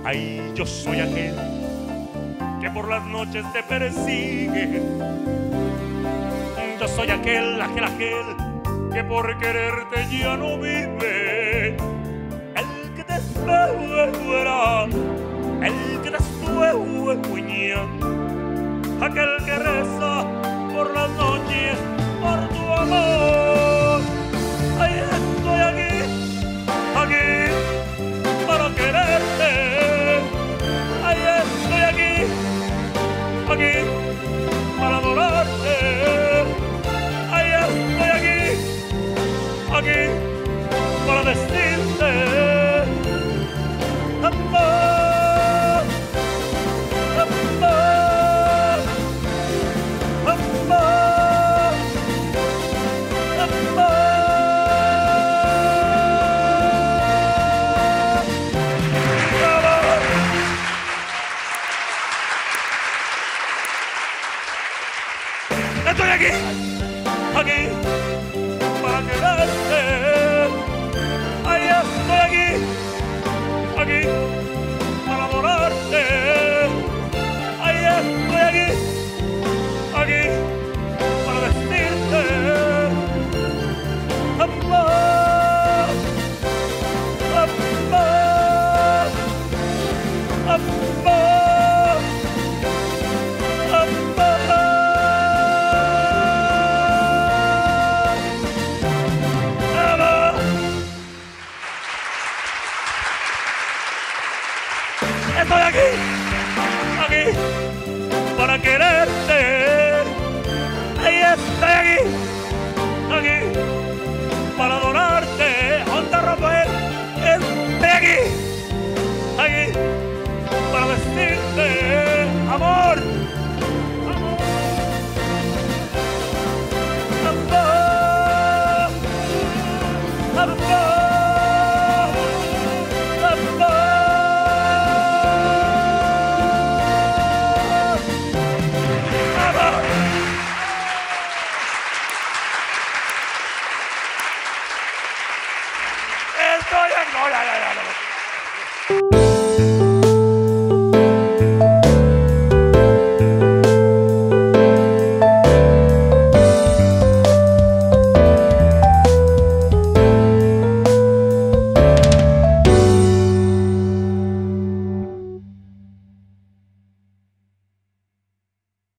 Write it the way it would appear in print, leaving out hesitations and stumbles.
Ay, yo soy aquel que por las noches te persigue. Yo soy aquel que por quererte ya no vive. El que te espera, el que te sueña, aquel que reza por las noches por tu amor. Ay, estoy aquí para quererte. Ay, estoy aquí para adorarte. Ay, estoy aquí para decirte amor, amor, amor, amor. Estoy aquí para quererte. Ay, estoy aquí para adorarte. Ay, estoy aquí